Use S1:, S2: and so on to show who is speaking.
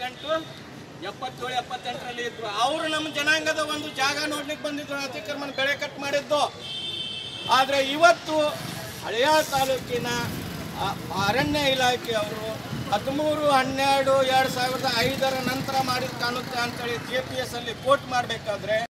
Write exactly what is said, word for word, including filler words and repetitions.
S1: ಎಪ್ಪತ್ತೆಂಟು ಎಪ್ಪತ್ತೇಳು ಎಪ್ಪತ್ತೆಂಟರಲ್ಲಿ ಇದ್ರು. ಅವರು ನಮ್ಮ ಜನಾಂಗದ ಒಂದು ಜಾಗ ನೋಡ್ಲಿಕ್ಕೆ ಬಂದಿದ್ರು, ಅತಿಕ್ರಮಣ ಬೆಳೆ ಕಟ್ ಮಾಡಿದ್ದು. ಆದರೆ ಇವತ್ತು ಹಳೆಯ ತಾಲೂಕಿನ ಅರಣ್ಯ ಇಲಾಖೆಯವರು ಹದಿಮೂರು ಹನ್ನೆರಡು ಎರಡು ಸಾವಿರದ ಐದರ ನಂತರ ಮಾಡಿದ ಕಾಣುತ್ತೆ ಅಂತೇಳಿ ಜೆ ಪಿ ಎಸ್ ಅಲ್ಲಿ ಕೋಟ್ ಮಾಡಬೇಕಾದ್ರೆ